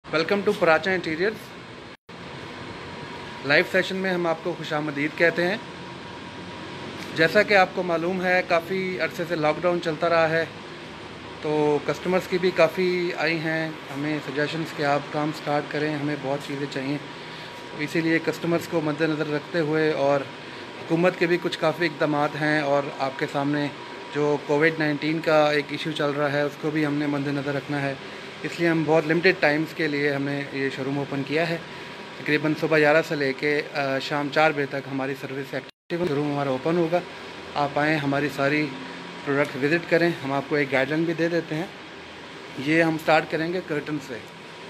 Welcome to Paracha interiors. Live session में हम आपको खुशामदीद कहते हैं। जैसा कि आपको मालूम है, काफ़ी अरसे से लॉकडाउन चलता रहा है, तो कस्टमर्स की भी काफ़ी आई हैं हमें सजेशंस कि आप काम स्टार्ट करें, हमें बहुत चीज़ें चाहिए। तो इसीलिए कस्टमर्स को मद्देनज़र रखते हुए और हुकूमत के भी कुछ काफ़ी इक़दाम हैं, और आपके सामने जो कोविड-19 का एक इशू चल रहा है उसको भी हमने मद्देनज़र रखना है। इसलिए हम बहुत लिमिटेड टाइम्स के लिए हमने ये शोरूम ओपन किया है। तकरीबन सुबह 11 से लेके शाम 4 बजे तक हमारी सर्विस एक्टिव शोरूम हमारा ओपन होगा। आप आएँ, हमारी सारी प्रोडक्ट विज़िट करें। हम आपको एक गाइडलाइन भी दे देते हैं। ये हम स्टार्ट करेंगे कर्टन से।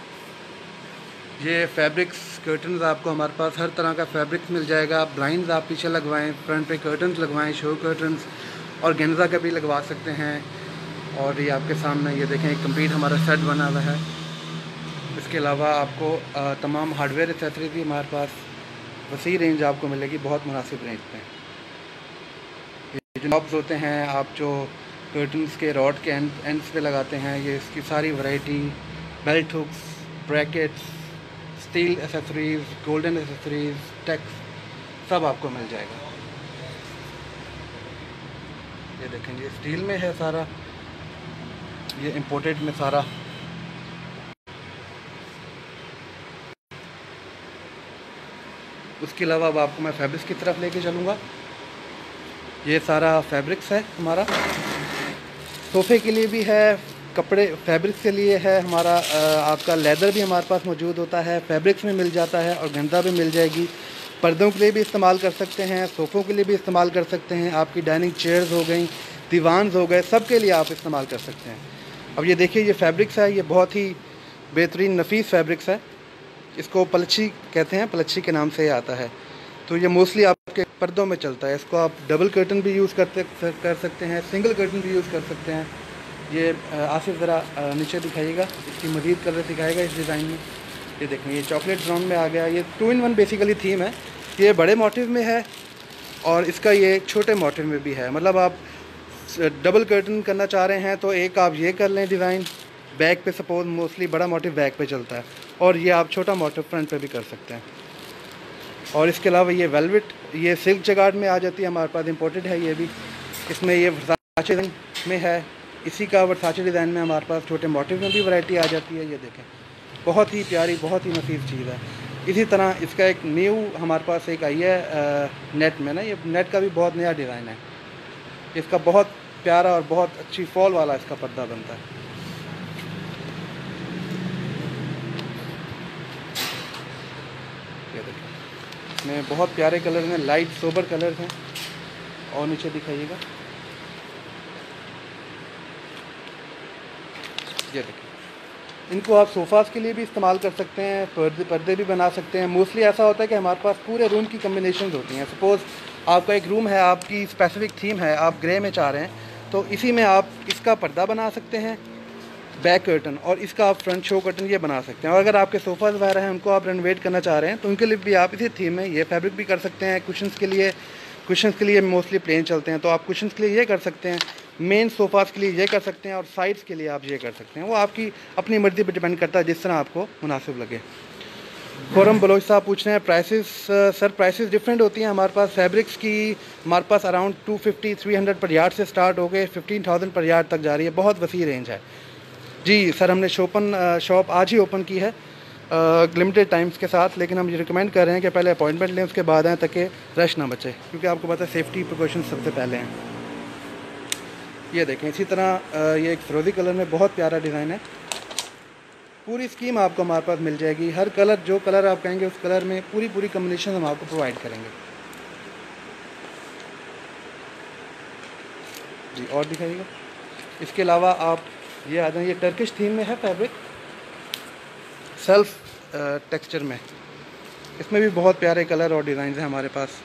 ये फैब्रिक्स कर्टन्स आपको हमारे पास हर तरह का फैब्रिक्स मिल जाएगा। ब्लाइंड्स आप पीछे लगवाएं, फ्रंट पे कर्टन्स लगवाएं, शो कर्टन्स और गेंजा का भी लगवा सकते हैं। और ये आपके सामने ये देखें, एक कंप्लीट हमारा सेट बना हुआ है। इसके अलावा आपको तमाम हार्डवेयर एक्सेसरीज भी हमारे पास वसी रेंज आपको मिलेगी, बहुत मुनासिब रेंज पे। ये जो नॉब्स होते हैं, आप जो कर्टन्स के रॉड के एंड्स पे लगाते हैं, ये इसकी सारी variety, belt hooks, brackets, steel accessories, golden accessories, टेक्स, सब आपको मिल जाएगा। ये देखें, ये स्टील में है सारा, ये इंपोर्टेड में सारा। उसके अलावा अब आपको मैं फैब्रिक्स की तरफ लेके चलूँगा। ये सारा फैब्रिक्स है हमारा। सोफ़े के लिए भी है, कपड़े फैब्रिक्स के लिए है हमारा। आपका लेदर भी हमारे पास मौजूद होता है, फैब्रिक्स में मिल जाता है, और गंदा भी मिल जाएगी। पर्दों के लिए भी इस्तेमाल कर सकते हैं, सोफ़ों के लिए भी इस्तेमाल कर सकते हैं। आपकी डाइनिंग चेयर्स हो गई, दीवान हो गए, सब के लिए आप इस्तेमाल कर सकते हैं। अब ये देखिए, ये फैब्रिक्स है, ये बहुत ही बेहतरीन नफीस फैब्रिक्स है। इसको पलच्छी कहते हैं, पलच्छी के नाम से ये आता है। तो ये मोस्टली आपके पर्दों में चलता है। इसको आप डबल कर्टन भी यूज़ कर सकते हैं, सिंगल कर्टन भी यूज़ कर सकते हैं। ये आसिफ ज़रा नीचे दिखाइएगा, इसकी मज़ीद कलर दिखाएगा इस डिज़ाइन में। ये देखें, ये चॉकलेट ब्राउन में आ गया। ये 2 in 1 बेसिकली थीम है। ये बड़े मोटिव में है और इसका ये छोटे मोटिव में भी है। मतलब आप डबल कर्टन करना चाह रहे हैं तो एक आप ये कर लें डिज़ाइन बैक पे, सपोज मोस्टली बड़ा मोटिव बैक पे चलता है, और ये आप छोटा मोटिव फ्रंट पे भी कर सकते हैं। और इसके अलावा ये वेलवेट, ये सिल्क जगार्ड में आ जाती है, हमारे पास इंपोर्टेड है ये भी। इसमें ये वर्साचे डिज़ाइन में है, इसी का वर्साचे डिज़ाइन में हमारे पास छोटे मोटिव में भी वैरायटी आ जाती है। ये देखें, बहुत ही प्यारी, बहुत ही नफीस चीज़ है। इसी तरह इसका एक न्यू हमारे पास एक आई है नेट में ना, ये नेट का भी बहुत नया डिज़ाइन है। इसका बहुत प्यारा और बहुत अच्छी फॉल वाला इसका पर्दा बनता है। ये देखिए, इसमें बहुत प्यारे कलर हैं, लाइट सोबर कलर हैं। और नीचे दिखाइएगा, ये देखिए, इनको आप सोफ़ास के लिए भी इस्तेमाल कर सकते हैं, पर्दे भी बना सकते हैं। मोस्टली ऐसा होता है कि हमारे पास पूरे रूम की कम्बिनेशन होती हैं। सपोज़ आपका एक रूम है, आपकी स्पेसिफिक थीम है, आप ग्रे में चाह रहे हैं, तो इसी में आप इसका पर्दा बना सकते हैं, बैक कर्टन, और इसका आप फ्रंट शो कर्टन ये बना सकते हैं। और अगर आपके सोफ़ा वगैरह हैं, उनको आप रेनोवेट करना चाह रहे हैं, तो उनके लिए भी आप इसी थीम में ये फैब्रिक भी कर सकते हैं। कुशन्स के लिए मोस्टली प्लेन चलते हैं, तो आप कुशन्स के लिए ये कर सकते हैं। मेन सोफ़ास के लिए ये कर सकते हैं, और साइड्स के लिए आप ये कर सकते हैं। वो आपकी अपनी मर्ज़ी पर डिपेंड करता है, जिस तरह आपको मुनासिब लगे। खुरम बलोच साहब पूछ रहे हैं प्राइसेस। सर प्राइसेस डिफरेंट होती हैं हमारे पास। फैब्रिक्स की हमारे पास अराउंड 250-300 पर यार्ड से स्टार्ट हो गए 15,000 पर यार्ड तक जा रही है। बहुत वसी रेंज है जी। सर हमने शॉप आज ही ओपन की है लिमिटेड टाइम्स के साथ, लेकिन हम ये रिकमेंड कर रहे हैं कि पहले अपॉइंटमेंट लें, उसके बाद आएँ, ताकि रश ना बचे, क्योंकि आपको पता है सेफ्टी प्रिकॉशन सबसे पहले हैं। ये देखें, इसी तरह ये एक फिरोज़ी कलर में बहुत प्यारा डिज़ाइन है। पूरी स्कीम आपको हमारे पास मिल जाएगी। हर कलर, जो कलर आप कहेंगे उस कलर में पूरी कम्बिनेशन हम आपको प्रोवाइड करेंगे जी। और दिखाइएगा, इसके अलावा आप ये आ जाए, ये टर्किश थीम में है फैब्रिक, सेल्फ टेक्सचर में। इसमें भी बहुत प्यारे कलर और डिज़ाइन हैं हमारे पास।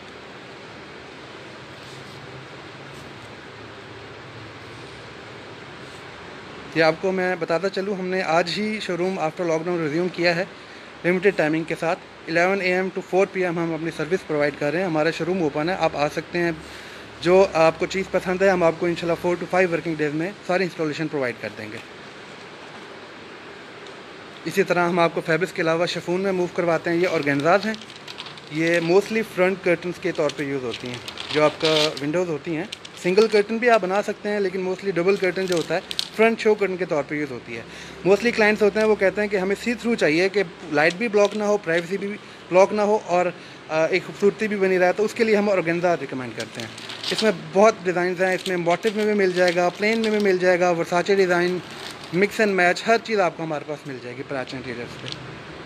ये आपको मैं बताता चलूँ, हमने आज ही शोरूम आफ्टर लॉकडाउन रिज्यूम किया है लिमिटेड टाइमिंग के साथ। 11 AM to 4 PM हम अपनी सर्विस प्रोवाइड कर रहे हैं। हमारा शोरूम ओपन है, आप आ सकते हैं। जो आपको चीज़ पसंद है, हम आपको इंशाल्लाह 4 to 5 वर्किंग डेज़ में सारी इंस्टॉलेशन प्रोवाइड कर देंगे। इसी तरह हम आपको फैब्रिक्स के अलावा शिफॉन में मूव करवाते हैं। ये ऑर्गेन्जाज हैं, ये मोस्टली फ्रंट कर्टन्स के तौर पे यूज़ होती हैं। जो आपका विंडोज़ होती हैं, सिंगल कर्टन भी आप बना सकते हैं, लेकिन मोस्टली डबल कर्टन जो होता है फ्रंट शो कर्टन के तौर पे यूज़ होती है। मोस्टली क्लाइंट्स होते हैं वो कहते हैं कि हमें सी थ्रू चाहिए, कि लाइट भी ब्लॉक ना हो, प्राइवेसी भी ब्लॉक ना हो और एक खूबसूरती भी बनी रहे, तो उसके लिए हम ऑर्गेन्जा रिकमेंड करते हैं। इसमें बहुत डिज़ाइन हैं, इसमें मोटिव में भी मिल जाएगा, प्लेन में भी मिल जाएगा, Versace design, mix and match, हर चीज़ आपको हमारे पास मिल जाएगी प्राची इंटीरियर्स पे।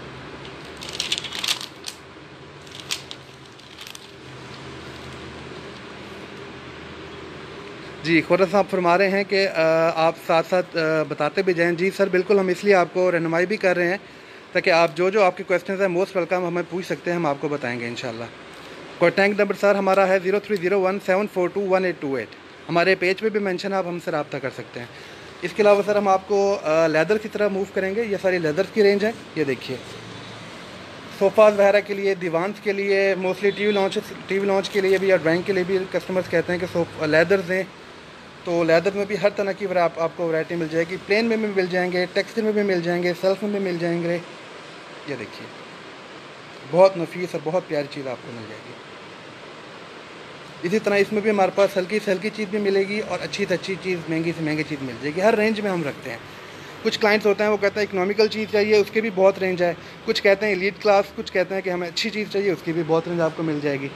जी, खुर्रम साहब फरमा रहे हैं कि आप साथ साथ बताते भी जाएँ। जी सर, बिल्कुल, हम इसलिए आपको रहनुमाई भी कर रहे हैं ताकि आप जो आपके क्वेश्चंस हैं मोस्ट वेलकम, हमें पूछ सकते हैं, हम आपको बताएंगे इंशाल्लाह। कॉन्टैक्ट नंबर सर हमारा है 0301742128। हमारे पेज पे भी मेंशन है, आप हमसे रब्ता कर सकते हैं। इसके अलावा सर हम आपको लेदर की तरह मूव करेंगे। ये सारी लेदर की रेंज है। ये देखिए, सोफ़ाज़ वगैरह के लिए, दीवान के लिए, मोस्टली टीवी लॉन्च के लिए भी या ड्राइंग के लिए भी कस्टमर्स कहते हैं कि लेदर दें, तो लेदर में भी हर तरह की आपको वैरायटी मिल जाएगी। प्लेन में भी मिल जाएंगे, टेक्सचर में भी मिल जाएंगे, सेल्फ में भी मिल जाएंगे। ये देखिए, बहुत नफीस और बहुत प्यारी चीज़ आपको मिल जाएगी। इसी तरह इसमें भी हमारे पास हल्की से हल्की चीज़ भी मिलेगी और अच्छी से अच्छी चीज़, महंगी से महंगी चीज़ मिल जाएगी। हर रेंज में हम रखते हैं। कुछ क्लाइंट्स होते हैं वो कहते हैं इकोनॉमिकल चीज़ चाहिए, उसकी भी बहुत रेंज है। कुछ कहते हैं एलीट क्लास, कुछ कहते हैं कि हमें अच्छी चीज़ चाहिए, उसकी भी बहुत रेंज आपको मिल जाएगी।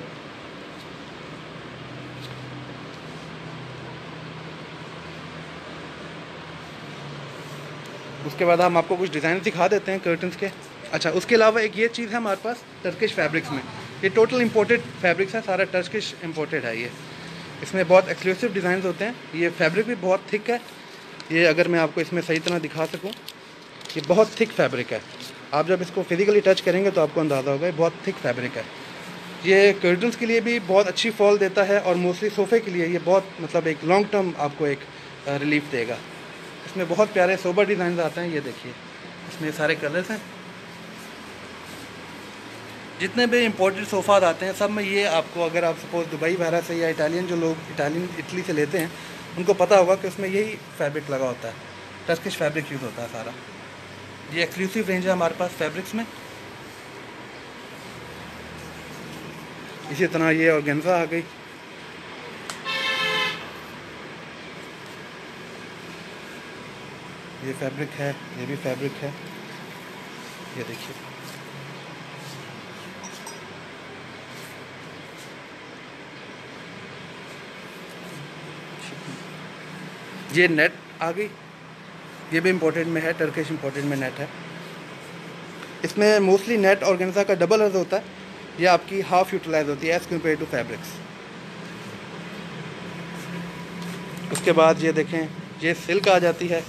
उसके बाद हम आपको कुछ डिज़ाइन दिखा देते हैं कर्टन्स के। अच्छा, उसके अलावा एक ये चीज़ है हमारे पास टर्किश फैब्रिक्स में। ये टोटल इंपोर्टेड फैब्रिक्स है, सारा टर्किश इंपोर्टेड है ये। इसमें बहुत एक्सक्लूसिव डिज़ाइन होते हैं। ये फैब्रिक भी बहुत थिक है। ये अगर मैं आपको इसमें सही तरह दिखा सकूँ, ये बहुत थिक फैब्रिक है। आप जब इसको फिज़िकली टच करेंगे तो आपको अंदाज़ा होगा, ये बहुत थिक फैब्रिक है। ये कर्टन्स के लिए भी बहुत अच्छी फॉल देता है और मोस्टली सोफ़े के लिए ये बहुत मतलब एक लॉन्ग टर्म आपको एक रिलीफ देगा। इसमें बहुत प्यारे सोबर डिज़ाइन आते हैं। ये देखिए, इसमें सारे कलर्स हैं। जितने भी इम्पोर्टेड सोफ़ाज आते हैं सब में ये आपको, अगर आप सपोज़ दुबई वगैरह से या इटली से लेते हैं, उनको पता होगा कि उसमें यही फैब्रिक लगा होता है, टर्किश फैब्रिक यूज़ होता है सारा। ये एक्सक्लूसिव रेंज है हमारे पास फैब्रिक्स में। इसी तरह ये ऑर्गेन्जा आ गई। ये फैब्रिक है, ये भी फैब्रिक है। ये देखिए, ये नेट आ गई। ये भी इम्पोर्टेड में है, टर्किश इम्पोर्टेड में नेट है। इसमें मोस्टली नेट ऑर्गेन्जा का डबल अर्ज होता है। ये आपकी हाफ यूटिलाइज होती है एज़ कम्पेयर टू फैब्रिक्स। उसके बाद ये देखें, ये सिल्क आ जाती है।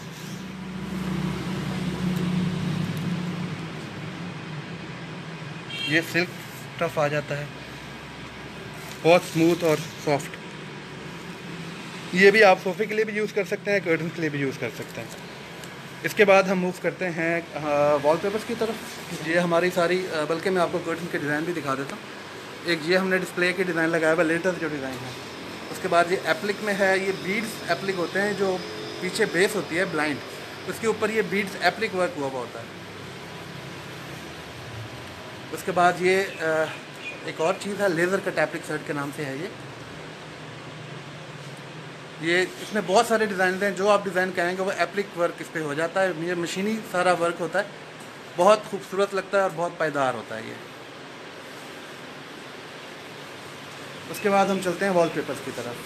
ये सिल्क टफ आ जाता है, बहुत स्मूथ और सॉफ्ट। ये भी आप सोफ़े के लिए भी यूज़ कर सकते हैं, कर्टन के लिए भी यूज़ कर सकते हैं। इसके बाद हम मूव करते हैं वॉलपेपर्स की तरफ। ये हमारी सारी बल्कि मैं आपको कर्टन के डिज़ाइन भी दिखा देता हूँ। एक ये हमने डिस्प्ले के डिज़ाइन लगाया हुआ, लेटेस्ट जो डिज़ाइन है। उसके बाद ये एप्लिक में है, ये बीड्स एप्लिक होते हैं, जो पीछे बेस होती है ब्लाइंड, उसके ऊपर ये बीड्स एप्लिक वर्क हुआ होता है। उसके बाद ये एक और चीज़ है, लेज़र कट एप्लिक शर्ट के नाम से है ये। इसमें बहुत सारे डिज़ाइन हैं, जो आप डिज़ाइन कहेंगे वो एप्लिक वर्क इस पर हो जाता है। ये मशीनी सारा वर्क होता है, बहुत खूबसूरत लगता है और बहुत पायदार होता है ये। उसके बाद हम चलते हैं वॉलपेपर्स की तरफ।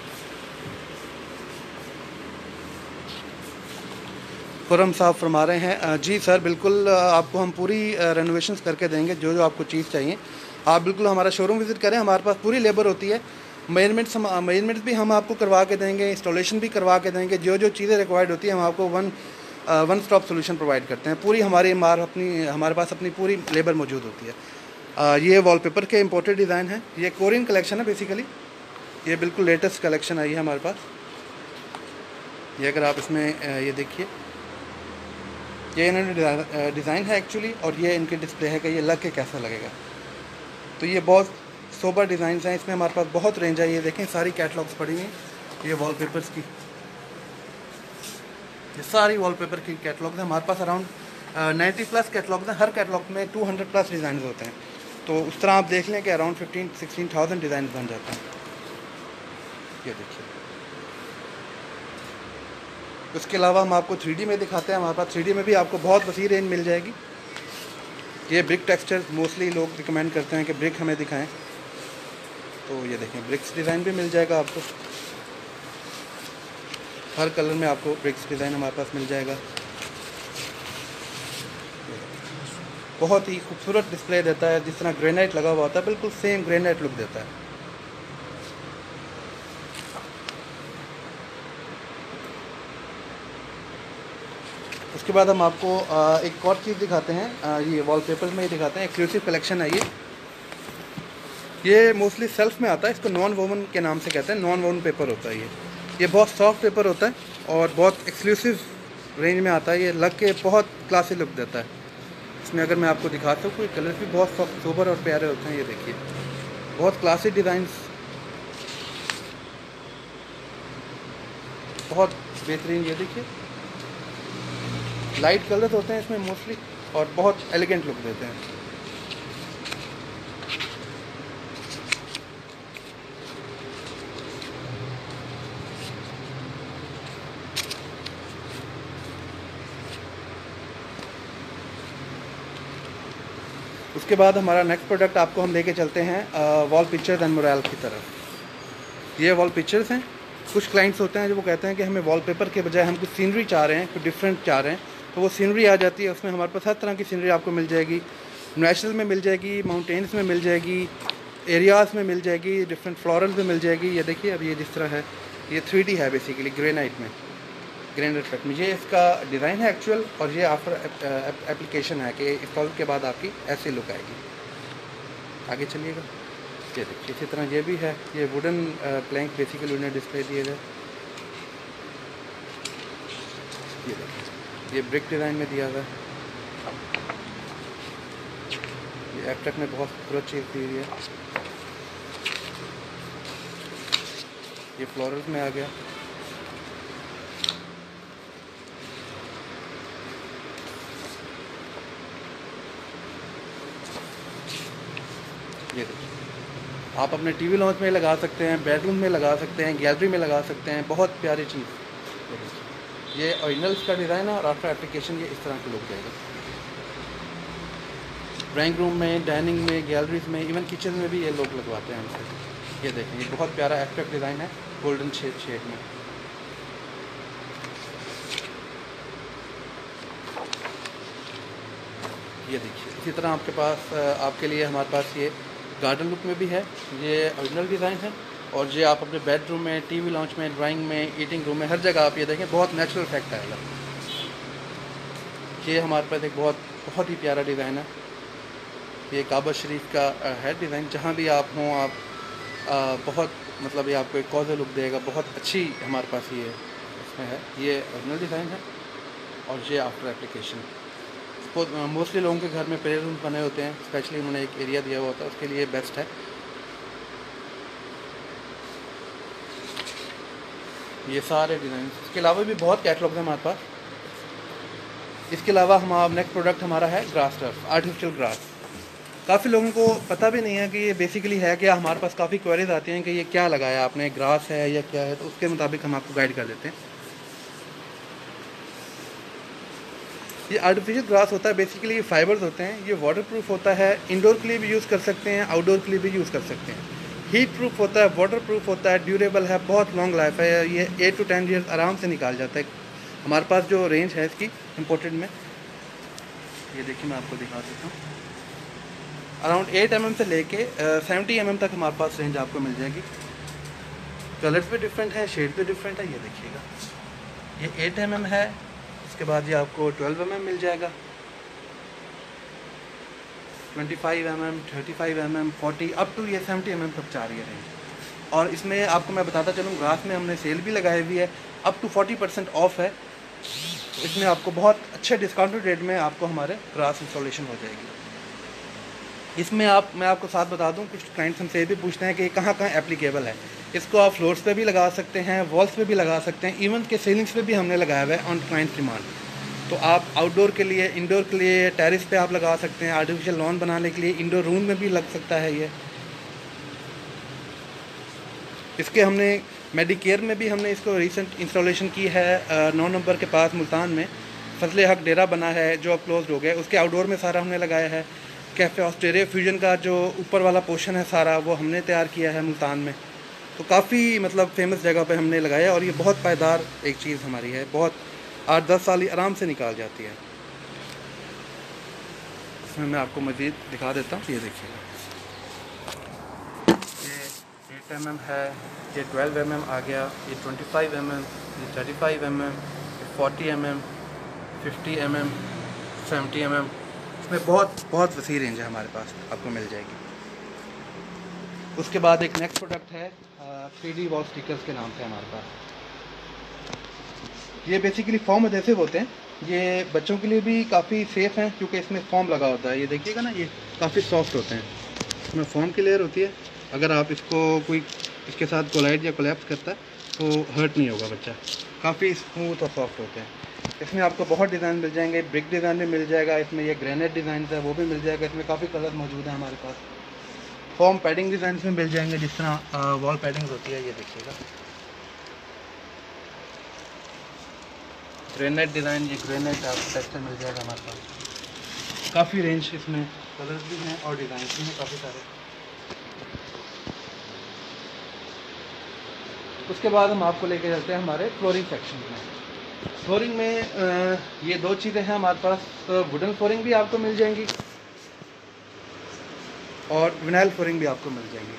खुर्रम साहब फरमा रहे हैं, जी सर बिल्कुल, आपको हम पूरी रेनोवेशंस करके देंगे। जो जो आपको चीज़ चाहिए आप बिल्कुल हमारा शोरूम विज़िट करें, हमारे पास पूरी लेबर होती है। मेजरमेंट्स भी हम आपको करवा के देंगे, इंस्टॉलेशन भी करवा के देंगे। जो जो चीज़ें रिक्वायर्ड होती हैं हम आपको वन स्टॉप सोल्यूशन प्रोवाइड करते हैं। पूरी हमारे पास अपनी पूरी लेबर मौजूद होती है। ये वॉलपेपर के इम्पोर्टेड डिज़ाइन है। ये कोरियन कलेक्शन है बेसिकली। ये बिल्कुल लेटेस्ट कलेक्शन आई है हमारे पास। ये अगर आप इसमें ये देखिए, ये इन्होंने डिज़ाइन है एक्चुअली, और ये इनके डिस्प्ले है कि ये लग के कैसा लगेगा। तो ये बहुत सोबर डिज़ाइन हैं। इसमें हमारे पास बहुत रेंज है। ये देखें, सारी कैटलॉग्स पड़ी हुई हैं ये वॉलपेपर्स की। ये सारी वॉलपेपर की कैटलॉग्स हैं हमारे पास। अराउंड 90+ कैटलॉग हैं, हर कैटलॉग में 200+ डिज़ाइन होते हैं। तो उस तरह आप देख लें कि अराउंड 15-16,000 डिज़ाइन बन जाते हैं। ये देखिए। उसके अलावा हम आपको 3D में दिखाते हैं। हमारे पास 3D में भी आपको बहुत वसी रेंज मिल जाएगी। ये ब्रिक टेक्सचर मोस्टली लोग रिकमेंड करते हैं कि ब्रिक हमें दिखाएं, तो ये देखें ब्रिक्स डिज़ाइन भी मिल जाएगा आपको। हर कलर में आपको ब्रिक्स डिज़ाइन हमारे पास मिल जाएगा। बहुत ही खूबसूरत डिस्प्ले देता है, जिस तरह ग्रेनाइट लगा हुआ होता है बिल्कुल सेम ग्रेनाइट लुक देता है। उसके बाद हम आपको एक और चीज़ दिखाते हैं। ये वॉलपेपर्स में ही दिखाते हैं, एक्सक्लूसिव कलेक्शन है ये मोस्टली सेल्फ में आता है। इसको नॉन वोवन के नाम से कहते हैं, नॉन वोवन पेपर होता है ये बहुत सॉफ्ट पेपर होता है और बहुत एक्सक्लूसिव रेंज में आता है। ये लग के बहुत क्लासी लुक देता है। इसमें अगर मैं आपको दिखाता हूँ, कोई कलर भी बहुत सोबर और प्यारे होते हैं। ये देखिए बहुत क्लासी डिज़ाइंस, बहुत बेहतरीन। ये देखिए लाइट कलर्स होते हैं इसमें मोस्टली और बहुत एलिगेंट लुक देते हैं। उसके बाद हमारा नेक्स्ट प्रोडक्ट आपको हम लेके चलते हैं वॉल पिक्चर्स एंड मोरल की तरफ। ये वॉल पिक्चर्स हैं। कुछ क्लाइंट्स होते हैं जो वो कहते हैं कि हमें वॉलपेपर के बजाय हम कुछ सीनरी चाह रहे हैं, कुछ डिफरेंट चाह रहे हैं, तो वो सीनरी आ जाती है। उसमें हमारे पास हर तरह की सीनरी आपको मिल जाएगी। नेचुरल में मिल जाएगी, माउंटेन्स में मिल जाएगी, एरियाज़ में मिल जाएगी, डिफरेंट फ्लोरल में मिल जाएगी। ये देखिए अब ये जिस तरह है, ये 3D है बेसिकली ग्रेनाइट में, ग्रेनाइट इफेक्ट में। ये इसका डिज़ाइन है एक्चुअल और ये आफ्टर एप्लीकेशन है कि इंस्टॉल के बाद आपकी ऐसी लुक आएगी। आगे चलिएगा। ये देखिए इसी तरह ये भी है, ये वुडन प्लैंक बेसिकली उन्हें डिस्प्ले दिए गए। ये देखिए ये ब्रिक डिज़ाइन में दिया हुआ है। ये एप्टेक में बहुत खूबसूरत चीज़ दी हुई है। ये फ्लोरल्स में आ गया। ये देखिए आप अपने टीवी लॉन्च में लगा सकते हैं, बेडरूम में लगा सकते हैं, गैलरी में लगा सकते हैं। बहुत प्यारी चीज़। ये ओरिजिनल का डिज़ाइन है और आफ्टर एप्लीकेशन ये इस तरह का लुक देगा। ड्राइंग रूम में, डाइनिंग में, गैलरीज में, इवन किचन में भी ये लोग लगवाते हैं हमसे। ये देखें ये बहुत प्यारा एब्स्ट्रैक्ट डिज़ाइन है गोल्डन शेड में। ये देखिए इसी तरह आपके पास आपके लिए हमारे पास ये गार्डन लुक में भी है। ये ओरिजिनल डिज़ाइन है और ये आप अपने बेडरूम में, टीवी लॉन्च में, ड्राइंग में, ईटिंग रूम में, हर जगह आप ये देखें बहुत नेचुरल इफेक्ट आएगा। ये हमारे पास एक बहुत ही प्यारा डिज़ाइन है। ये काबा शरीफ का है डिज़ाइन। जहाँ भी आप हों आप बहुत मतलब ये आपको एक कॉज़ल लुक देगा। बहुत अच्छी हमारे पास ये इसमें है। ये ओरिजिनल डिज़ाइन है और ये आफ्टर एप्लीकेशन। मोस्टली लोगों के घर में प्ले रूम बने होते हैं, स्पेशली उन्होंने एक एरिया दिया हुआ होता है, उसके लिए बेस्ट है। ये सारे डिज़ाइन। इसके अलावा भी बहुत कैटलॉग हैं हमारे पास। इसके अलावा हमारा नेक्स्ट प्रोडक्ट हमारा है ग्रास टर्फ, आर्टिफिशियल ग्रास। काफ़ी लोगों को पता भी नहीं है कि ये बेसिकली है क्या। हमारे पास काफ़ी क्वेरीज आती हैं कि ये क्या लगाया आपने, ग्रास है या क्या है, तो उसके मुताबिक हम आपको गाइड कर देते हैं। ये आर्टिफिशियल ग्रास होता है, बेसिकली ये फाइबर्स होते हैं। ये वाटरप्रूफ होता है, इंडोर के लिए भी यूज़ कर सकते हैं, आउटडोर के लिए भी यूज़ कर सकते हैं। हीट प्रूफ होता है, वाटरप्रूफ होता है, ड्यूरेबल है, बहुत लॉन्ग लाइफ है। ये 8 to 10 ईयर्स आराम से निकाल जाता है। हमारे पास जो रेंज है इसकी इम्पोर्टेड में, ये देखिए मैं आपको दिखा देता हूँ। अराउंड 8 mm से लेके 70 mm तक हमारे पास रेंज आपको मिल जाएगी। कलर्स भी डिफरेंट है, शेड भी डिफरेंट है। ये देखिएगा ये 8 mm है। उसके बाद ये आपको 12 mm मिल जाएगा, 25 mm, 35 mm, 40 अप टू ये 70 mm तक जा रही है रेंज। और इसमें आपको मैं बताता चलूँ, ग्रास में हमने सेल भी लगाई हुई है, अप टू 40% ऑफ है। इसमें आपको बहुत अच्छे डिस्काउंटेड रेट में आपको हमारे ग्रास इंस्टॉलेशन हो जाएगी। इसमें मैं आपको साथ बता दूं, कुछ क्लाइंट्स हमसे ये भी पूछते हैं कि कहाँ एप्लीकेबल है। इसको आप फ्लोर्स पे भी लगा सकते हैं, वॉल्स पे भी लगा सकते हैं, इवन के सीलिंग्स पे भी हमने लगाया हुआ है ऑन क्लाइंट डिमांड। तो आप आउटडोर के लिए, इंडोर के लिए टेरेस पे आप लगा सकते हैं। आर्टिफिशियल लॉन बनाने के लिए इंडोर रूम में भी लग सकता है ये। इसके हमने मेडिकेयर में भी हमने इसको रिसेंट इंस्टॉलेशन की है 9 नंबर के पास मुल्तान में। फजले हक डेरा बना है जो अब क्लोज हो गया, उसके आउटडोर में सारा हमने लगाया है। कैफ़े ऑस्ट्रेलिया फ्यूजन का जो ऊपर वाला पोर्शन है सारा वो हमने तैयार किया है मुल्तान में। तो काफ़ी मतलब फेमस जगह पे हमने लगाया और ये बहुत पायदार एक चीज़ हमारी है, बहुत 8-10 साल आराम से निकाल जाती है। इसमें मैं आपको मज़ीद दिखा देता हूँ, ये देखिएगा, ये 8 mm है, ये 12 mm आ गया, ये 25 mm, ये 35 mm, ये 40 mm, 50 mm, 70 mm। इसमें बहुत वसी रेंज है हमारे पास, आपको मिल जाएगी। उसके बाद एक नेक्स्ट प्रोडक्ट है 3D वॉल स्टिकर्स के नाम से हमारे पास। ये बेसिकली फॉर्म एडेसिव होते हैं, ये बच्चों के लिए भी काफ़ी सेफ़ हैं क्योंकि इसमें फॉर्म लगा होता है। ये देखिएगा ना, ये काफ़ी सॉफ्ट होते हैं, इसमें फॉर्म की लेयर होती है। अगर आप इसको कोई इसके साथ कोलाइड या कोलैप्स करता है तो हर्ट नहीं होगा बच्चा, काफ़ी स्मूथ और सॉफ्ट होते हैं। इसमें आपको बहुत डिज़ाइन मिल जाएंगे, ब्रिक डिज़ाइन भी मिल जाएगा, इसमें ये ग्रेनाइट डिज़ाइन है वो भी मिल जाएगा। इसमें काफ़ी कलर मौजूद है हमारे पास। फॉर्म पैडिंग डिज़ाइन में मिल जाएंगे, जिस तरह वॉल पैडिंग होती है, ये देखिएगा ग्रेनाइट डिज़ाइन, ये ग्रेनाइट आपको टेक्सचर मिल जाएगा हमारे पास। काफ़ी रेंज इसमें कलर्स भी हैं और डिज़ाइन भी हैं काफ़ी सारे। उसके बाद हम आपको लेके चलते हैं हमारे फ्लोरिंग सेक्शन में। फ्लोरिंग में ये दो चीज़ें हैं हमारे पास, वुडन फ्लोरिंग भी आपको मिल जाएंगी और विनाइल फ्लोरिंग भी आपको मिल जाएंगी।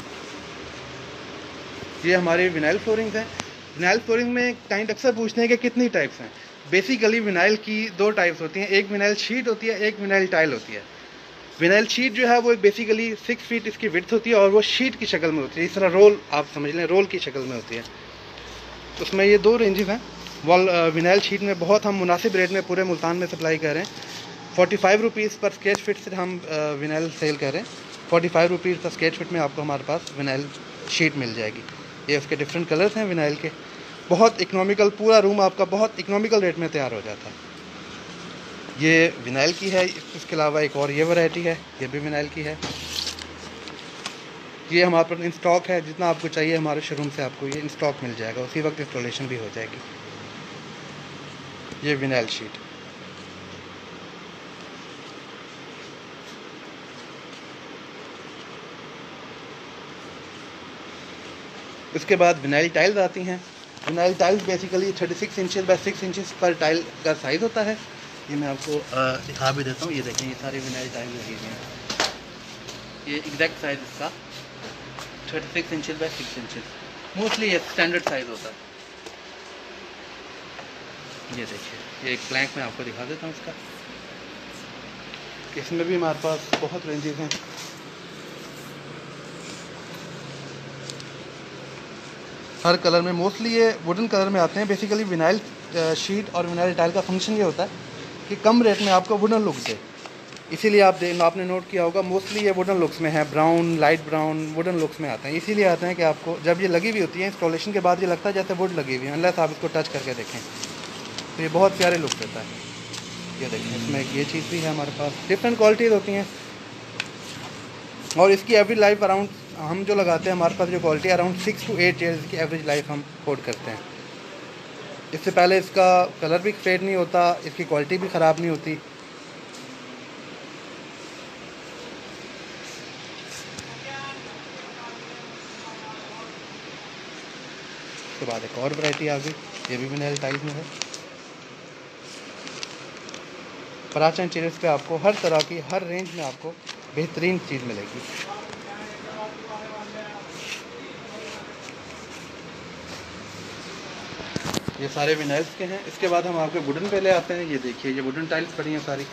ये हमारी विनाइल फ्लोरिंग है। विनाइल फ्लोरिंग में क्लाइंट अक्सर पूछते हैं कि कितनी टाइप्स हैं। बेसिकली विनाइल की 2 टाइप्स होती हैं, एक विनाइल शीट होती है, एक विनाइल टाइल होती है। विनाइल शीट जो है वो बेसिकली 6 फीट इसकी विड्थ होती है और वो शीट की शक्ल में होती है, इस तरह रोल आप समझ लें, रोल की शक्ल में होती है। उसमें ये 2 रेंजेस हैं। वॉल विनाइल शीट में बहुत हम मुनासिब रेट में पूरे मुल्तान में सप्लाई कर रहे हैं। 45 रुपीज़ पर स्क्वायर फीट से हम विनाइल सेल कर रहे हैं। 45 रुपीज़ पर स्क्वायर फीट में आपको हमारे पास विनाइल शीट मिल जाएगी। ये उसके डिफरेंट कलर्स हैं विनाइल के, बहुत इकोनॉमिकल, पूरा रूम आपका बहुत इकोनॉमिकल रेट में तैयार हो जाता है। ये विनाइल की है। इसके अलावा एक और ये वैरायटी है, ये भी विनाइल की है। ये हमारे पास इन स्टॉक है, जितना आपको चाहिए हमारे शोरूम से आपको ये इन स्टॉक मिल जाएगा, उसी वक्त इंस्टॉलेशन भी हो जाएगी। ये विनाइल शीट। उसके बाद विनाइल टाइल्स आती हैं। Vinyl tiles basically 36 inches by 6 inches पर टाइल का साइज़ होता है। ये मैं आपको दिखा भी देता हूँ, ये देखें, ये सारी विनाइल टाइल लगी हुई हैं। ये एग्जैक्ट साइज़ इसका 36 इंचेस बाय 6 इंचेस, मोस्टली ये स्टैंडर्ड साइज़ होता है। ये देखिए, ये एक प्लैंक में आपको दिखा देता हूँ इसका। इसमें भी हमारे पास बहुत रेंजेस हैं। हर कलर में, मोस्टली ये वुडन कलर में आते हैं। बेसिकली विनाइल शीट और विनाइल टाइल का फंक्शन ये होता है कि कम रेट में आपको वुडन लुक दे, इसीलिए आपने नोट किया होगा मोस्टली ये वुडन लुक्स में है, brown, light brown wooden looks में आते हैं। इसीलिए आते हैं कि आपको जब ये लगी हुई होती है इंस्टॉलेशन के बाद ये लगता है जैसे वुड लगी हुई है, अनलेस आप इसको टच करके देखें तो ये बहुत प्यारे लुक देता है। ये देखें, इसमें ये चीज़ भी है हमारे पास, डिफरेंट क्वालिटीज़ होती हैं और इसकी एवरेज लाइफ अराउंड, हम जो लगाते हैं हमारे पास जो क्वालिटी अराउंड 6 to 8 ईयर्स की एवरेज लाइफ हम कोट करते हैं। इससे पहले इसका कलर भी फेड नहीं होता, इसकी क्वालिटी भी ख़राब नहीं होती। उसके बाद एक और वैरायटी आ गई, ये भी विनाइल टाइल्स में है। प्राचीन इंटीरियर्स पे आपको हर तरह की, हर रेंज में आपको बेहतरीन चीज़ मिलेगी। ये सारे विनाइल्स के हैं। इसके बाद हम आपके वुडन पे ले आते हैं। ये देखिए, ये वुडन टाइल्स पड़ी हैं सारी।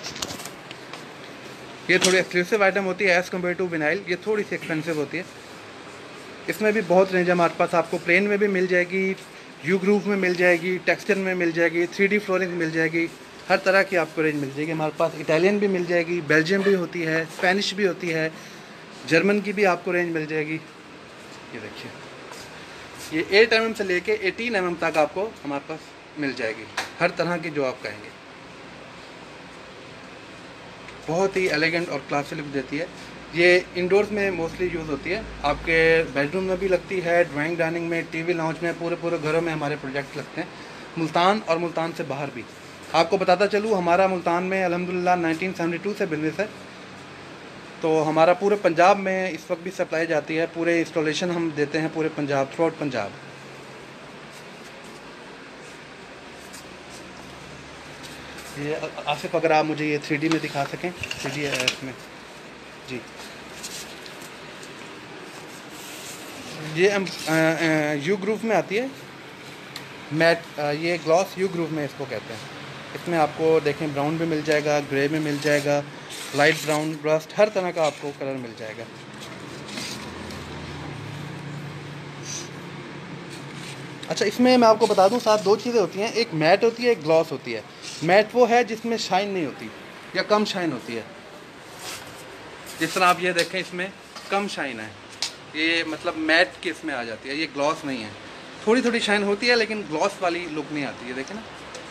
ये थोड़ी एक्सक्लूसिव आइटम होती है एज़ कम्पेयर टू विनाइल, ये थोड़ी सी एक्सपेंसिव होती है। इसमें भी बहुत रेंज है हमारे पास, आपको प्लेन में भी मिल जाएगी, यू ग्रूव में मिल जाएगी, टेक्सचर में मिल जाएगी, 3D फ्लोरिंग मिल जाएगी, हर तरह की आपको रेंज मिल जाएगी। हमारे पास इटालियन भी मिल जाएगी, बेल्जियम भी होती है, स्पेनिश भी होती है, जर्मन की भी आपको रेंज मिल जाएगी। ये देखिए, ये 8 mm से लेके 18 mm तक आपको हमारे पास मिल जाएगी, हर तरह की जो आप कहेंगे। बहुत ही एलिगेंट और क्लासी लुक देती है। ये इंडोर्स में मोस्टली यूज़ होती है, आपके बेडरूम में भी लगती है, ड्राइंग डाइनिंग में, टीवी लाउंज में, पूरे पूरे घरों में हमारे प्रोजेक्ट लगते हैं, मुल्तान और मुल्तान से बाहर भी। आपको बताता चलूँ, हमारा मुल्तान में अल्हम्दुलिल्लाह 1972 से बिजनेस है, तो हमारा पूरे पंजाब में इस वक्त भी सप्लाई जाती है। पूरे इंस्टॉलेशन हम देते हैं पूरे पंजाब, थ्रू आउट पंजाब। ये आसिफ, अगर आप मुझे ये 3D में दिखा सकें, 3D है इसमें जी। ये यू ग्रूव में आती है मैट, ये ग्लॉस यू ग्रूव में इसको कहते हैं। इसमें आपको देखें ब्राउन भी मिल जाएगा, ग्रे में मिल जाएगा, लाइट ब्राउन, रस्ट, हर तरह का आपको कलर मिल जाएगा। अच्छा, इसमें मैं आपको बता दूं, साथ दो चीज़ें होती हैं, एक मैट होती है, एक ग्लॉस होती है। मैट वो है जिसमें शाइन नहीं होती या कम शाइन होती है। जिस तरह आप ये देखें, इसमें कम शाइन है, ये मतलब मैट की इसमें आ जाती है। ये ग्लॉस नहीं है, थोड़ी थोड़ी शाइन होती है लेकिन ग्लॉस वाली लुक नहीं आती है, देखें ना।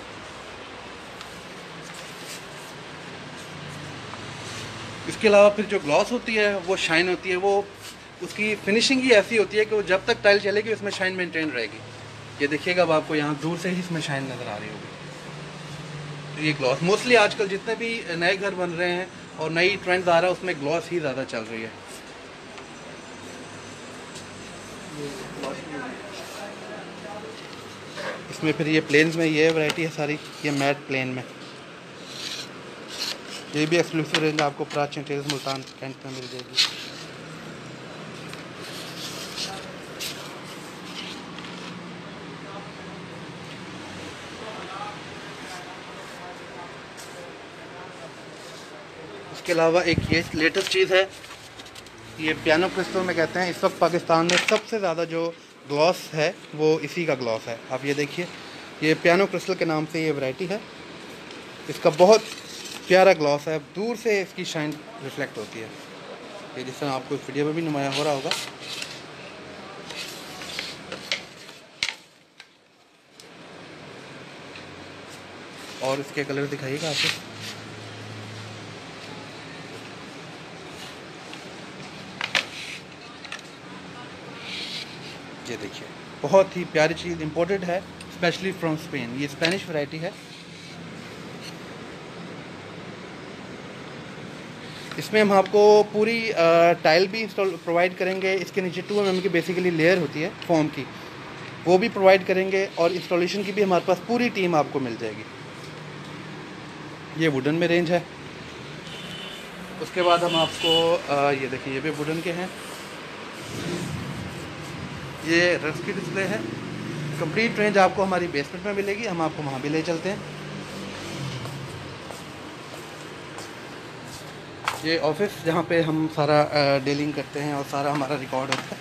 इसके अलावा फिर जो ग्लॉस होती है वो शाइन होती है, वो उसकी फिनिशिंग ही ऐसी होती है कि वो जब तक टाइल चलेगी उसमें शाइन मेंटेन रहेगी। ये देखिएगा, अब आपको यहाँ दूर से ही इसमें शाइन नज़र आ रही होगी। तो ये ग्लॉस मोस्टली आजकल जितने भी नए घर बन रहे हैं और नई ट्रेंड्स आ रहा है, उसमें ग्लॉस ही ज़्यादा चल रही है। इसमें फिर ये प्लेन्स में ये वैरायटी है सारी, ये मैट प्लेन में, ये भी एक्सक्लूसिव रेंज आपको प्राच इंटीरियर्स मुल्तान कैंट में मिल जाएगी। इसके अलावा एक ये लेटेस्ट चीज़ है, ये पियानो क्रिस्टल में कहते हैं। इस वक्त पाकिस्तान में सबसे ज़्यादा जो ग्लॉस है वो इसी का ग्लॉस है। आप ये देखिए, ये पियानो क्रिस्टल के नाम से ये वैरायटी है। इसका बहुत प्यारा ग्लॉस है, दूर से इसकी शाइन रिफ्लेक्ट होती है। ये जिस तरह आपको इस वीडियो में भी नुमाया हो रहा होगा। और इसके कलर दिखाइएगा आपको। ये देखिए, बहुत ही प्यारी चीज़, इंपोर्टेड है स्पेशली फ्रॉम स्पेन। ये स्पेनिश वैरायटी है। इसमें हम आपको पूरी टाइल भी इंस्टॉल प्रोवाइड करेंगे। इसके नीचे 2 mm की बेसिकली लेयर होती है फोम की, वो भी प्रोवाइड करेंगे। और इंस्टॉलेशन की भी हमारे पास पूरी टीम आपको मिल जाएगी। ये वुडन में रेंज है। उसके बाद हम आपको ये देखिए, ये भी वुडन के हैं। ये रफ की डिस्प्ले है। कंप्लीट रेंज आपको हमारी बेसमेंट में मिलेगी, हम आपको वहाँ भी ले चलते हैं। ये ऑफिस जहाँ पे हम सारा डीलिंग करते हैं और सारा हमारा रिकॉर्ड होता है,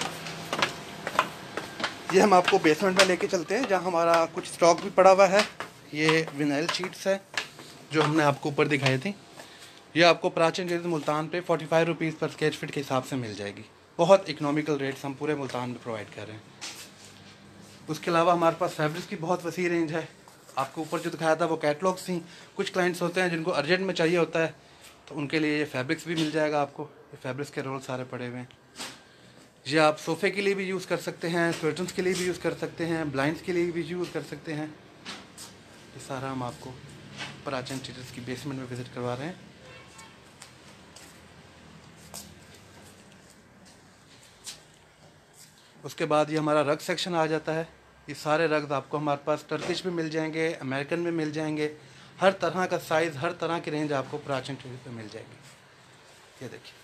ये हम आपको बेसमेंट में लेके चलते हैं, जहाँ हमारा कुछ स्टॉक भी पड़ा हुआ है। ये विनाइल शीट्स है जो हमने आपको ऊपर दिखाई थी। ये आपको प्राचीन जैसे मुल्तान पे 45 रुपीज़ पर स्क्वायर फीट के हिसाब से मिल जाएगी। बहुत इकोनॉमिकल रेट्स हम पूरे मुल्तान में प्रोवाइड कर रहे हैं। उसके अलावा हमारे पास फैब्रिक्स की बहुत वसी रेंज है। आपको ऊपर जो दिखाया था वो कैटलॉग्स थी। कुछ क्लाइंट्स होते हैं जिनको अर्जेंट में चाहिए होता है, तो उनके लिए ये फैब्रिक्स भी मिल जाएगा आपको। ये फैब्रिक्स के रोल सारे पड़े हुए हैं। ये आप सोफ़े के लिए भी यूज़ कर सकते हैं, कर्टन्स के लिए भी यूज़ कर सकते हैं, ब्लाइंड्स के लिए भी यूज़ कर सकते हैं। ये सारा हम आपको प्राचीन इंटीरियर्स की बेसमेंट में विज़िट करवा रहे हैं। उसके बाद ये हमारा रग सेक्शन आ जाता है। ये सारे रग्स आपको हमारे पास टर्किश भी मिल जाएंगे, अमेरिकन में मिल जाएंगे। हर तरह का साइज़, हर तरह की रेंज आपको प्राचीन इंटीरियर पे मिल जाएगी। ये देखिए,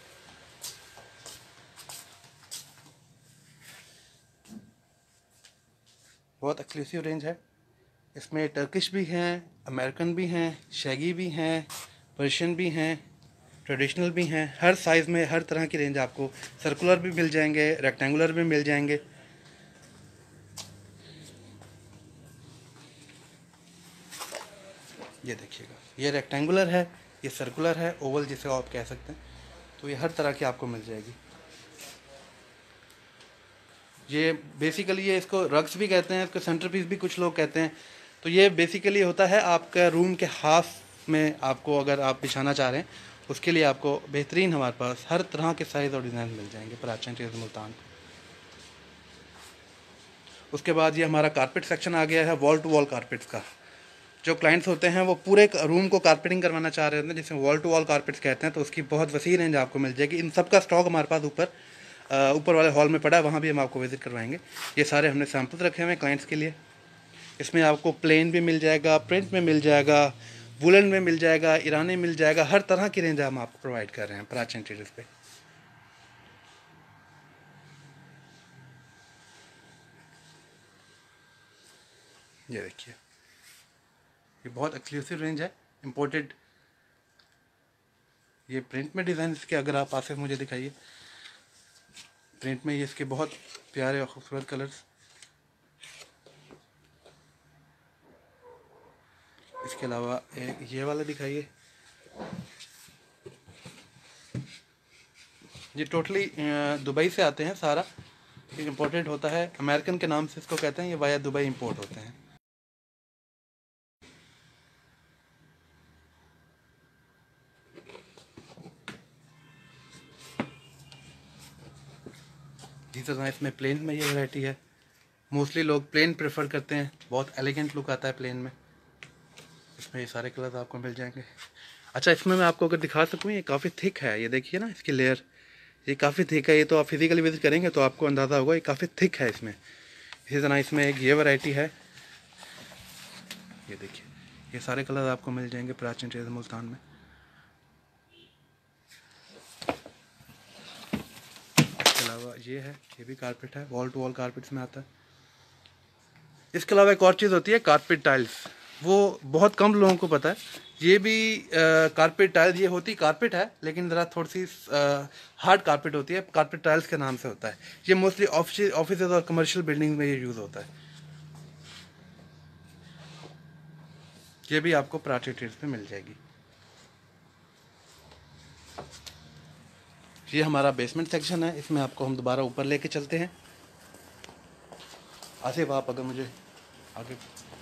बहुत एक्सक्लूसिव रेंज है। इसमें टर्किश भी हैं, अमेरिकन भी हैं, शैगी भी हैं, पर्शियन भी हैं, ट्रेडिशनल भी हैं। हर साइज़ में हर तरह की रेंज आपको, सर्कुलर भी मिल जाएंगे, रेक्टेंगुलर भी मिल जाएंगे। ये देखिएगा, ये रेक्टेंगुलर है, ये सर्कुलर है, ओवल जिसे आप कह सकते हैं। तो ये हर तरह की आपको मिल जाएगी। ये बेसिकली ये इसको रग्स भी कहते हैं, इसको सेंटर पीस भी कुछ लोग कहते हैं। तो ये बेसिकली होता है आपका रूम के हाफ इसमें आपको अगर आप बिछाना चाह रहे हैं उसके लिए आपको बेहतरीन हमारे पास हर तरह के साइज़ और डिज़ाइन मिल जाएंगे प्राचीन इंटीरियर मुल्तान। उसके बाद ये हमारा कारपेट सेक्शन आ गया है, वॉल टू वॉल कारपेट्स का। जो क्लाइंट्स होते हैं वो पूरे रूम को कारपेटिंग करवाना चाह रहे होते हैं, जिसे वॉल टू वॉल कारपेट्स कहते हैं, तो उसकी बहुत वसी रेंज आपको मिल जाएगी। इन सब का स्टॉक हमारे पास ऊपर वाले हॉल में पड़ा है, वहाँ भी हम आपको विज़िट करवाएंगे। ये सारे हमने सैम्पल्स रखे हुए हैं क्लाइंट्स के लिए। इसमें आपको प्लेन भी मिल जाएगा, प्रिंट में मिल जाएगा, वुलन में मिल जाएगा, ईरानी मिल जाएगा, हर तरह की रेंज हम आपको प्रोवाइड कर रहे हैं प्राचीन इंटीरियर्स पे। ये देखिए, ये बहुत एक्सक्लूसिव रेंज है, इम्पोर्टेड। ये प्रिंट में डिज़ाइन इसके अगर आप पास मुझे दिखाइए, प्रिंट में ये इसके बहुत प्यारे और खूबसूरत कलर्स। इसके अलावा ये वाला दिखाइए, ये टोटली दुबई से आते हैं, सारा इम्पोर्टेड होता है, अमेरिकन के नाम से इसको कहते हैं, ये वाया दुबई इंपोर्ट होते हैं। इसमें प्लेन में ये वैरायटी है, मोस्टली लोग प्लेन प्रेफर करते हैं, बहुत एलिगेंट लुक आता है प्लेन में। इसमें ये सारे कलर्स आपको मिल जाएंगे। अच्छा, इसमें मैं आपको अगर दिखा सकूँ, ये काफ़ी थिक है, ये देखिए ना इसकी लेयर, ये काफ़ी थिक है। ये तो आप फिजिकली विजिट करेंगे तो आपको अंदाज़ा होगा, ये काफ़ी थिक है इसमें। इसी तरह इसमें एक ये वैरायटी है, ये देखिए, ये सारे कलर आपको मिल जाएंगे प्राचीन इंटीरियर मुल्तान में। इसके अलावा ये है, ये भी कारपेट है, वॉल टू वॉल कारपेट्स में आता है। इसके अलावा एक और चीज़ होती है कारपेट टाइल्स, वो बहुत कम लोगों को पता है। ये भी कारपेट टाइल्स, ये होती कारपेट है लेकिन ज़रा थोड़ी सी हार्ड कारपेट होती है, कारपेट टाइल्स के नाम से होता है। ये मोस्टली ऑफिस और कमर्शियल बिल्डिंग में ये यूज़ होता है। ये भी आपको प्राचीन इंटीरियर्स में मिल जाएगी। ये हमारा बेसमेंट सेक्शन है, इसमें आपको हम दोबारा ऊपर लेके चलते हैं। आसिफ, आप अगर मुझे आगे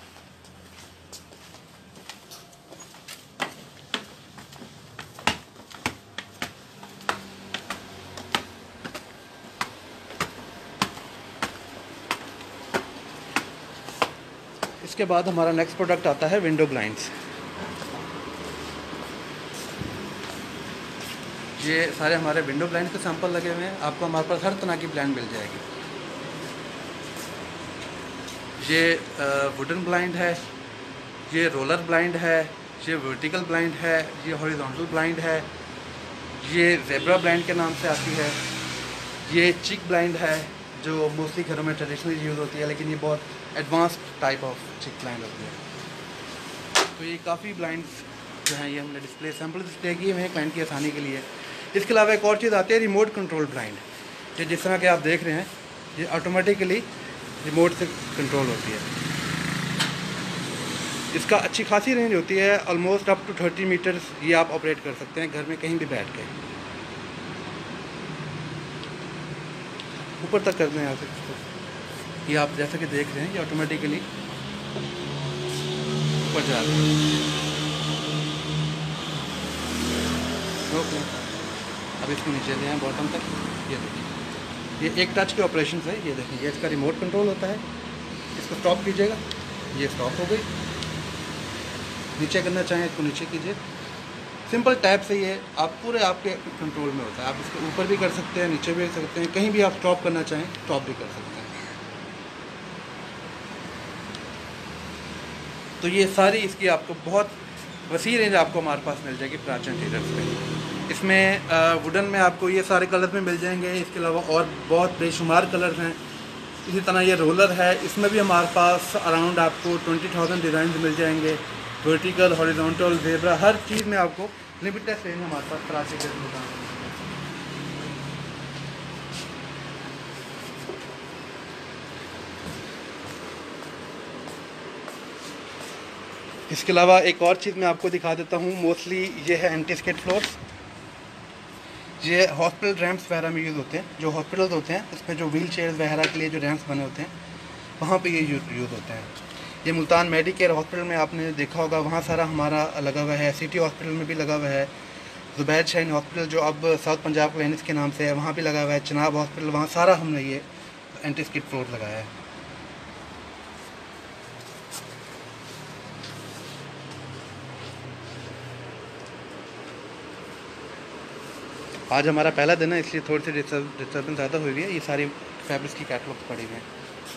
इसके बाद हमारा नेक्स्ट प्रोडक्ट आता है विंडो ब्लाइंड्स। ये सारे हमारे विंडो ब्लाइंड के सैंपल लगे हुए हैं, आपको हमारे पास हर तरह की ब्लाइंड मिल जाएगी। ये वुडन ब्लाइंड है, ये रोलर ब्लाइंड है, ये वर्टिकल ब्लाइंड है, ये हॉरिजॉन्टल ब्लाइंड है, ये जेब्रा ब्लाइंड के नाम से आती है, ये चिक ब्लाइंड है जो मोस्टली घरों में ट्रेडिशनली यूज़ होती है, लेकिन ये बहुत advanced type of chick blind होती है। तो ये काफ़ी ब्लाइंड्स जो हैं ये हमने सैम्पल डिस्प्ले किए हुए हैं क्लाइंट की आसानी के लिए। इसके अलावा एक और चीज़ आती है रिमोट कंट्रोल ब्लाइंड, ये जिस तरह के आप देख रहे हैं, ये ऑटोमेटिकली रिमोट से कंट्रोल होती है। इसका अच्छी खासी रेंज होती है, ऑलमोस्ट अप टू 30 मीटर्स ये आप ऑपरेट कर सकते हैं घर में कहीं भी बैठ के। ऊपर तक करते हैं यहाँ से, ये आप जैसा कि देख रहे हैं ये ऑटोमेटिकली ऊपर जा रहा है। ओके, अब इसको नीचे ले आए बॉटम तक, ये देखिए, ये एक टच के ऑपरेशन है। ये देखिए, ये इसका रिमोट कंट्रोल होता है, इसको स्टॉप कीजिएगा, ये स्टॉप हो गई। नीचे करना चाहें इसको नीचे कीजिए, सिंपल टैप से ये आप पूरे आपके कंट्रोल में होता है। आप इसके ऊपर भी कर सकते हैं, नीचे भी कर सकते हैं, कहीं भी आप स्टॉप करना चाहें स्टॉप भी कर सकते हैं। तो ये सारी इसकी आपको बहुत वसी रेंज आपको हमारे पास मिल जाएगी प्राचीन इंटीरियर्स पे। इसमें वुडन में आपको ये सारे कलर में मिल जाएंगे, इसके अलावा और बहुत बेशुमार कलर्स हैं। इसी तरह ये रोलर है, इसमें भी हमारे पास अराउंड आपको 20,000 डिज़ाइन मिल जाएंगे, वर्टिकल, हॉरिजॉन्टल, ज़ेब्रा, हर चीज़ में आपको लिमिटेड रेंज हमारे पास प्राचीन इंटीरियर्स में। इसके अलावा एक और चीज़ मैं आपको दिखा देता हूँ, मोस्टली ये है एंटी स्किड फ्लोर्स। ये हॉस्पिटल रैम्प्स वगैरह में यूज़ होते हैं, जो हॉस्पिटल्स होते हैं उसमें जो व्हील चेयर्स वगैरह के लिए जो रैम्प्स बने होते हैं वहाँ पे ये यूज़ होते हैं। ये मुल्तान मेडिकेयर हॉस्पिटल में आपने देखा होगा, वहाँ सारा हमारा लगा हुआ है। सिटी हॉस्पिटल में भी लगा हुआ है। ज़ुबैर शाहीन हॉस्पिटल जो अब साउथ पंजाब क्लिनिक्स के नाम से है, वहाँ भी लगा हुआ है। चनाब हॉस्पिटल, वहाँ सारा हमने ये एंटी स्किड फ्लोर लगाया है। आज हमारा पहला दिन है, इसलिए थोड़ी सी डिस्टर्बेंस ज़्यादा हुई है। ये सारी फैब्रिक्स की कैटलॉग्स पड़ी हुई हैं।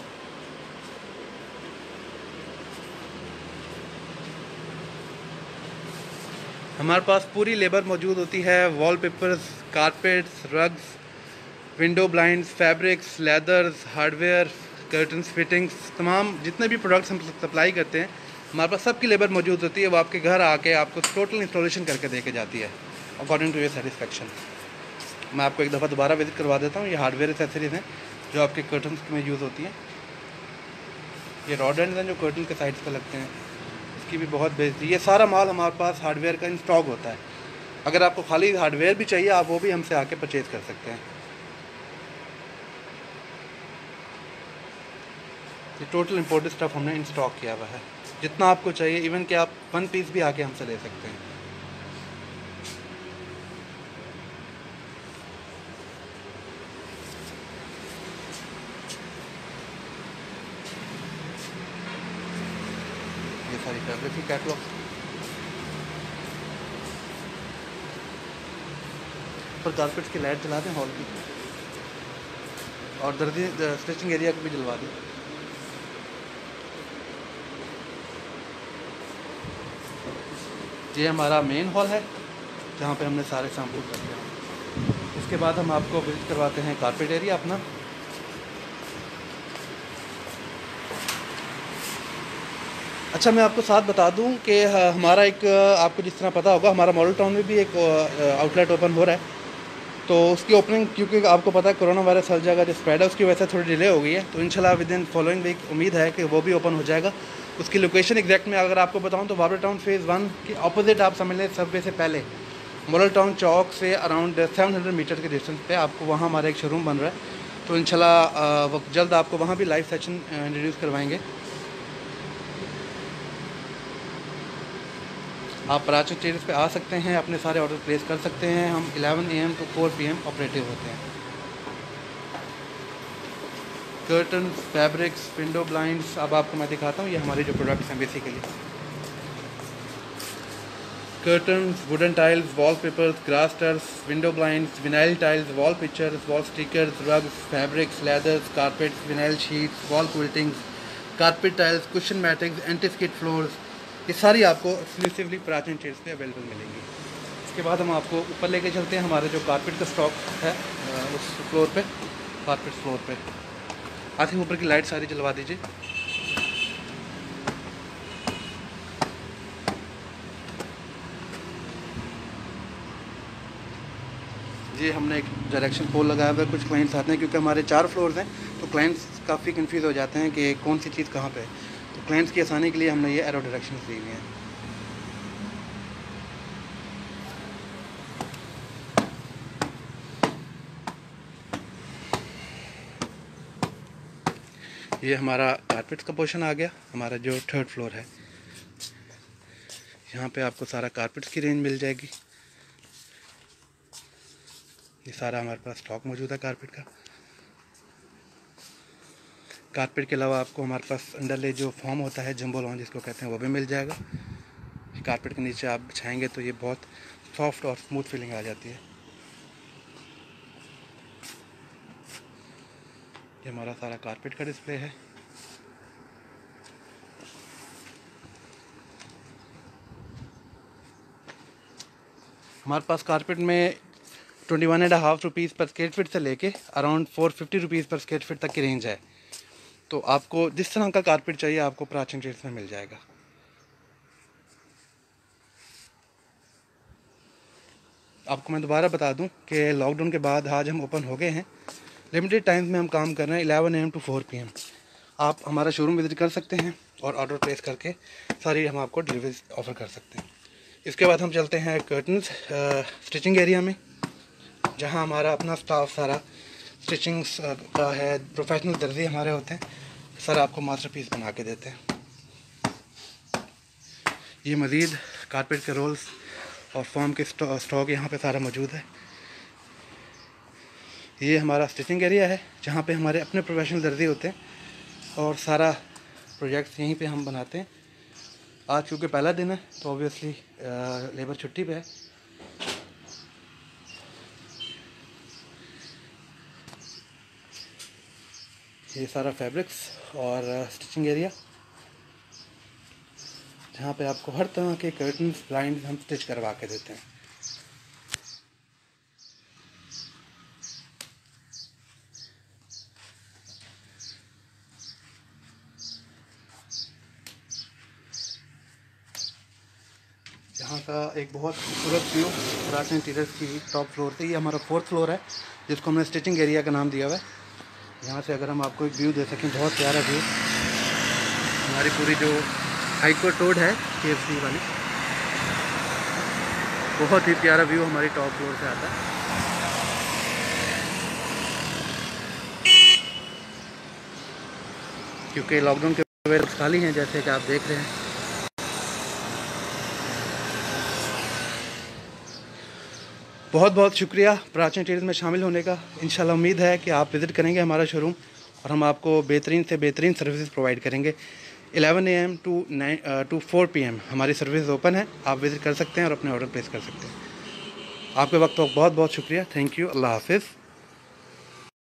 हमारे पास पूरी लेबर मौजूद होती है। Wallpapers, carpets, rugs, window blinds, fabrics, leathers, hardware, curtains, fittings, तमाम जितने भी प्रोडक्ट्स हम सप्लाई करते हैं, हमारे पास सबकी लेबर मौजूद होती है। वो आपके घर आके आपको टोटल इंस्टॉलेशन करके दे के जाती है अकॉर्डिंग टू योर सेटिस्फेक्शन। मैं आपको एक दफ़ा दोबारा विजिट करवा देता हूँ। ये हार्डवेयर एक्सेसरीज हैं जो आपके कर्टन्स में यूज़ होती हैं। ये रॉड एंड्स हैं जो कर्टन के साइड्स पे लगते हैं, इसकी भी बहुत बेचती है। ये सारा माल हमारे पास हार्डवेयर का इन स्टॉक होता है। अगर आपको खाली हार्डवेयर भी चाहिए, आप वो भी हमसे आके परचेज़ कर सकते हैं। ये टोटल इम्पोर्टेड स्टफ़ हमने इन स्टॉक किया हुआ है। जितना आपको चाहिए, इवन कि आप 1 पीस भी आके हमसे ले सकते हैं। ये सारी फैब्रिक की कैटलॉग पर कारपेट्स की लाइट जला दें हॉल की, और दर्जी स्टिचिंग एरिया को भी जलवा दें। ये हमारा मेन हॉल है जहाँ पे हमने सारे सैंपल रखे हैं। इसके बाद हम आपको विजिट करवाते हैं कारपेट एरिया अपना। अच्छा, मैं आपको साथ बता दूं कि हमारा एक, आपको जिस तरह पता होगा, हमारा मॉडल टाउन में भी एक आउटलेट ओपन हो रहा है। तो उसकी ओपनिंग, क्योंकि आपको पता है कोरोना वायरस हर जगह जो स्प्रेड है, उसकी वजह से थोड़ी डिले हो गई है। तो इंशाल्लाह विद इन फॉलोइंग वीक उम्मीद है कि वो भी ओपन हो जाएगा। उसकी लोकेशन एग्जैक्ट में अगर आपको बताऊं तो बाबर टाउन फेज़ 1 की अपोजिट, आप समझ लें सबवे से पहले मॉडल टाउन चौक से अराउंड 700 मीटर के डिस्टेंस पे आपको वहाँ हमारा एक शोरूम बन रहा है। तो इंशाल्लाह वो जल्द आपको वहाँ भी लाइव सेशन इंट्रोड्यूस करवाएंगे। आप प्राचीन चेयर्स पे आ सकते हैं, अपने सारे ऑर्डर प्लेस कर सकते हैं। हम 11 AM to 4 PM ऑपरेटिव होते हैं। कर्टन्स, फैब्रिक्स, विंडो ब्लाइंड्स, अब आपको मैं दिखाता हूँ ये हमारे जो प्रोडक्ट्स हैं। Basically curtains, wooden tiles, wall papers, grass tiles, window blinds, vinyl tiles, wall pictures, wall stickers, rugs, fabrics, leathers, carpets, vinyl sheets, wall quiltings, carpet tiles, cushion mattings, anti skid floors, ये सारी आपको exclusively प्राचीन chairs पे available मिलेंगी। इसके बाद हम आपको ऊपर लेके चलते हैं। हमारे जो कारपेट का स्टॉक है उस फ्लोर पे, कारपेट फ्लोर पे आते हैं। ऊपर की लाइट सारी जलवा दीजिए। ये हमने एक डायरेक्शन पोल लगाया हुआ है। कुछ क्लाइंट्स आते हैं, क्योंकि हमारे 4 फ्लोर्स हैं, तो क्लाइंट्स काफ़ी कंफ्यूज हो जाते हैं कि कौन सी चीज़ कहाँ पे है। तो क्लाइंट्स की आसानी के लिए हमने ये एरो डायरेक्शन दी हुई हैं। ये हमारा कारपेट्स का पोर्शन आ गया। हमारा जो 3rd फ्लोर है, यहाँ पे आपको सारा कारपेट्स की रेंज मिल जाएगी। ये सारा हमारे पास स्टॉक मौजूद है कारपेट का। कारपेट के अलावा आपको हमारे पास अंडरले जो फॉर्म होता है, जंबो लॉन जिसको कहते हैं, वो भी मिल जाएगा। कारपेट के नीचे आप बिछाएंगे तो ये बहुत सॉफ्ट और स्मूथ फीलिंग आ जाती है। ये हमारा सारा कारपेट का डिस्प्ले है। हमारे पास कारपेट में 21.5 रुपीज़ पर स्क्वायर फीट से लेके around 450 rupees per square feet तक की रेंज है। तो आपको जिस तरह का कारपेट चाहिए आपको प्राचीन ट्रेड्स में मिल जाएगा। आपको मैं दोबारा बता दूं कि लॉकडाउन के बाद आज हम ओपन हो गए हैं। लिमिटेड टाइम्स में हम काम कर रहे हैं, 11 AM to 4 PM। आप हमारा शोरूम विजिट कर सकते हैं और ऑर्डर प्लेस करके सारी हम आपको डिलीवरी ऑफ़र कर सकते हैं। इसके बाद हम चलते हैं कर्टन्स स्टिचिंग एरिया में, जहां हमारा अपना स्टाफ सारा स्टिचिंग्स का है। प्रोफेशनल दर्जी हमारे होते हैं, सर आपको मास्टरपीस बना के देते हैं। ये मज़ीद कारपेट के रोल्स और फॉर्म के स्टॉक यहाँ पे सारा मौजूद है। ये हमारा स्टिचिंग एरिया है जहाँ पे हमारे अपने प्रोफेशनल दर्जी होते हैं और सारा प्रोजेक्ट्स यहीं पे हम बनाते हैं। आज क्योंकि पहला दिन है तो ऑब्वियसली लेबर छुट्टी पे है। ये सारा फैब्रिक्स और स्टिचिंग एरिया जहाँ पे आपको हर तरह के कर्टन्स ब्लाइंड हम स्टिच करवा के देते हैं। यहाँ का एक बहुत खूबसूरत व्यू प्राच इंटीरियर्स की टॉप फ्लोर से, ये हमारा 4th फ्लोर है जिसको हमने स्टिचिंग एरिया का नाम दिया हुआ है। यहाँ से अगर हम आपको एक व्यू दे सकें, बहुत प्यारा व्यू। हमारी पूरी जो हाईकोर्ट रोड है KFC वाली, बहुत ही प्यारा व्यू हमारी टॉप फ्लोर से आता है। क्योंकि लॉकडाउन के वजह से खाली हैं जैसे कि आप देख रहे हैं। बहुत बहुत शुक्रिया प्राचीन इंटीरियर्स में शामिल होने का। इंशाल्लाह उम्मीद है कि आप विज़िट करेंगे हमारा शोरूम और हम आपको बेहतरीन से बेहतरीन सर्विसेज प्रोवाइड करेंगे। 11 AM टू 4 PM हमारी सर्विस ओपन है, आप विज़िट कर सकते हैं और अपने ऑर्डर प्लेस कर सकते हैं। आपके वक्त बहुत बहुत शुक्रिया। Thank you. अल्लाह हाफिज़।